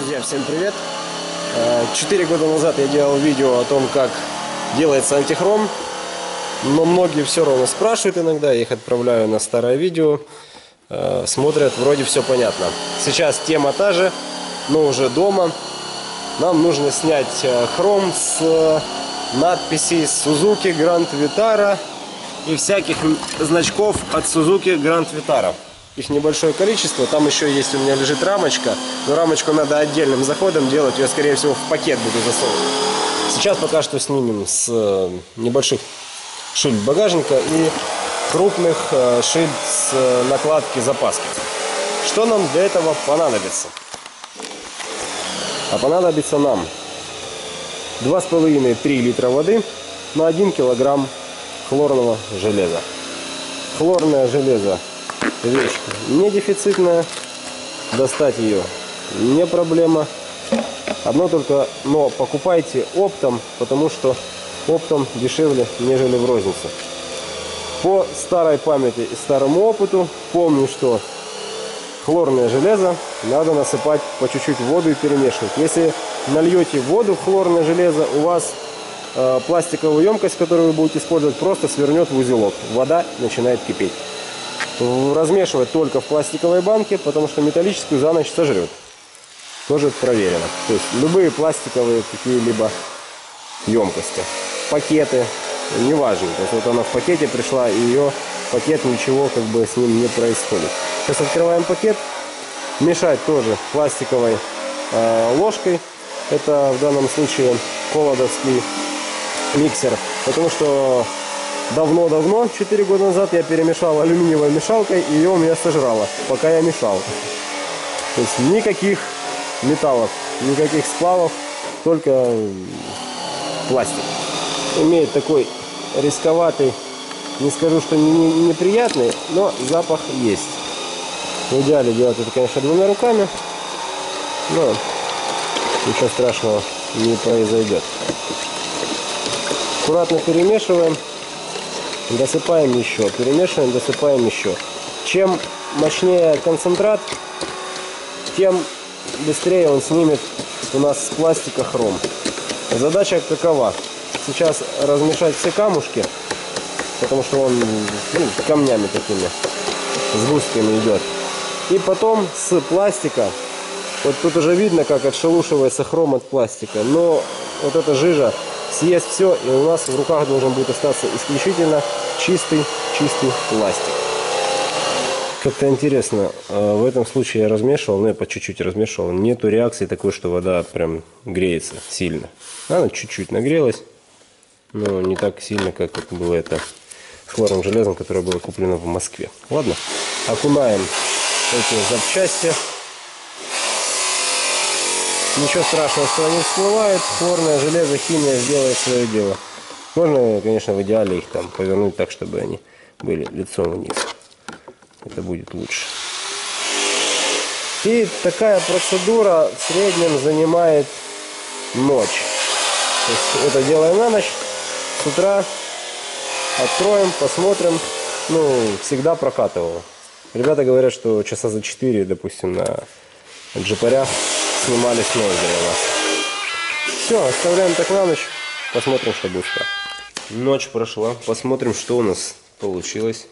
Друзья, всем привет! 4 года назад я делал видео о том, как делается антихром, но многие все равно спрашивают иногда, я их отправляю на старое видео, смотрят, вроде все понятно. Сейчас тема та же, но уже дома. Нам нужно снять хром с надписей Suzuki Grand Vitara и всяких значков от Suzuki Grand Vitara. Их небольшое количество, там еще есть у меня лежит рамочка, но рамочку надо отдельным заходом делать, ее скорее всего в пакет буду засовывать. Сейчас пока что снимем с небольших шильд багажника и крупных шильд с накладки запаски. Что нам для этого понадобится? А понадобится нам 2,5-3 литра воды на 1 килограмм хлорного железа. Хлорное железо — вещь не дефицитная, достать ее не проблема. Одно только, но покупайте оптом, потому что оптом дешевле, нежели в рознице. По старой памяти и старому опыту помню, что хлорное железо надо насыпать по чуть-чуть в воду и перемешивать. Если нальете воду в хлорное железо, у вас пластиковую емкость, которую вы будете использовать, просто свернет в узелок. Вода начинает кипеть. Размешивать только в пластиковой банке, потому что металлическую за ночь сожрет. Тоже проверено. То есть любые пластиковые какие-либо емкости, пакеты, неважно. То есть вот она в пакете пришла, и ее пакет, ничего как бы с ним не происходит. Сейчас открываем пакет. Мешать тоже пластиковой ложкой. Это в данном случае колодовский миксер, потому что давно, 4 года назад, я перемешал алюминиевой мешалкой, и ее у меня сожрало, пока я мешал. То есть никаких металлов, никаких сплавов, только пластик. Имеет такой рисковатый, не скажу, что неприятный, но запах есть. В идеале делать это, конечно, двумя руками, но ничего страшного не произойдет. Аккуратно перемешиваем. Досыпаем еще, перемешиваем, досыпаем еще. Чем мощнее концентрат, тем быстрее он снимет у нас с пластика хром. Задача какова? Сейчас размешать все камушки, потому что он камнями такими, сгустками идет. И потом с пластика, вот тут уже видно, как отшелушивается хром от пластика, но вот эта жижа съест все, и у нас в руках должен будет остаться исключительно чистый пластик. Как-то интересно, в этом случае я размешивал, но я по чуть-чуть размешивал. Нету реакции такой, что вода прям греется сильно. Она чуть-чуть нагрелась, но не так сильно, как было это с хлорным железом, которое было куплено в Москве. Ладно, окунаем эти запчасти. Ничего страшного, что они всплывают. Хлорное железо, химия сделает свое дело. Можно, конечно, в идеале их там повернуть так, чтобы они были лицом вниз. Это будет лучше. И такая процедура в среднем занимает ночь. То есть это делаем на ночь. С утра откроем, посмотрим. Всегда прокатывало. Ребята говорят, что часа за 4, допустим, на джипарях снимали с ноздря у нас. Все, оставляем так на ночь. Посмотрим, что будет. Ночь прошла. Посмотрим, что у нас получилось.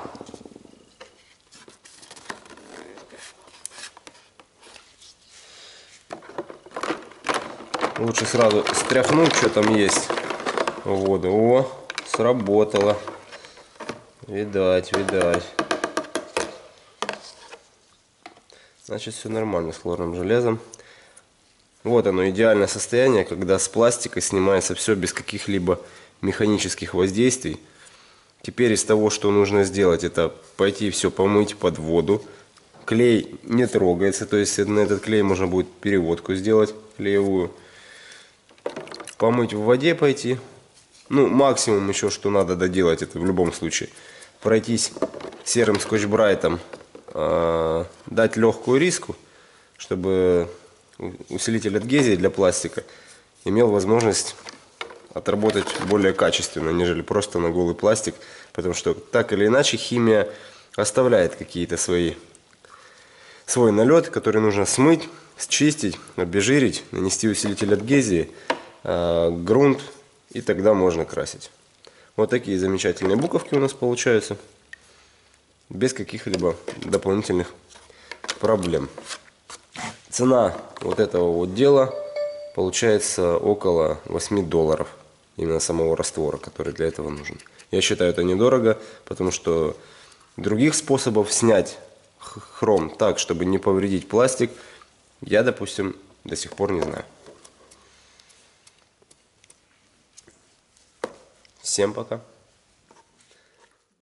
Лучше сразу стряхнуть, что там есть в воду. О, сработало. Видать. Значит, все нормально с хлорным железом. Вот оно, идеальное состояние, когда с пластика снимается все без каких-либо механических воздействий. Теперь из того, что нужно сделать, это пойти все помыть под воду. Клей не трогается, то есть на этот клей можно будет переводку сделать клеевую. Помыть в воде пойти. Максимум еще, что надо доделать, это в любом случае пройтись серым скотч-брайтом, дать легкую риску, чтобы усилитель адгезии для пластика имел возможность отработать более качественно, нежели просто на голый пластик, потому что так или иначе химия оставляет какие-то свои свой налет, который нужно смыть, счистить, обезжирить, нанести усилитель адгезии, грунт, и тогда можно красить. Вот такие замечательные буковки у нас получаются, без каких-либо дополнительных проблем. Цена вот этого вот дела получается около $8, именно самого раствора, который для этого нужен. Я считаю, это недорого, потому что других способов снять хром так, чтобы не повредить пластик, я, допустим, до сих пор не знаю. Всем пока.